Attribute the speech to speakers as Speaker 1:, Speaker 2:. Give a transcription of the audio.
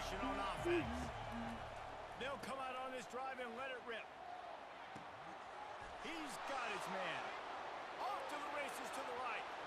Speaker 1: possession on offense. They'll come out on this drive and let it rip. He's got his man. Off to the races to the right.